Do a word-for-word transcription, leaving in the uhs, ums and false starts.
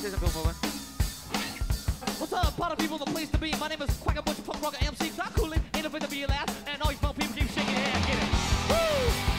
say something moving. What's up, party people, the place to be. My name is Quacker Butch, punk rocker M C. Stop cooling, ain't afraid to be your last. And all you fun people keep shaking your head, get it. Woo!